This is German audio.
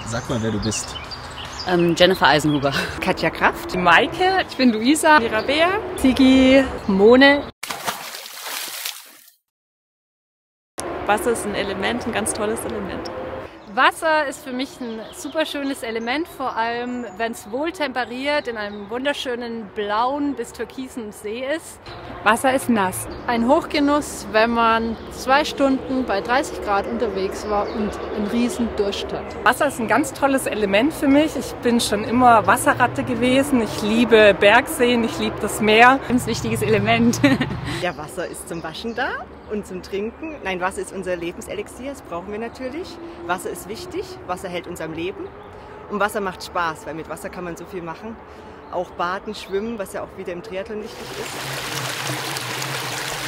Sag mal, wer du bist. Jennifer Eisenhuber. Katja Kraft. Maike. Ich bin Luisa. Mirabea. Sigi. Mone. Wasser ist ein Element, ein ganz tolles Element. Wasser ist für mich ein super schönes Element, vor allem wenn es wohltemperiert in einem wunderschönen blauen bis türkisen See ist. Wasser ist nass. Ein Hochgenuss, wenn man 2 Stunden bei 30 Grad unterwegs war und einen riesen Durst hat. Wasser ist ein ganz tolles Element für mich. Ich bin schon immer Wasserratte gewesen. Ich liebe Bergseen, ich liebe das Meer. Ein ganz wichtiges Element. Ja, Wasser ist zum Waschen da und zum Trinken. Nein, Wasser ist unser Lebenselixier, das brauchen wir natürlich. Wasser ist wichtig, Wasser hält uns am Leben. Und Wasser macht Spaß, weil mit Wasser kann man so viel machen. Auch baden, schwimmen, was ja auch wieder im Triathlon wichtig ist.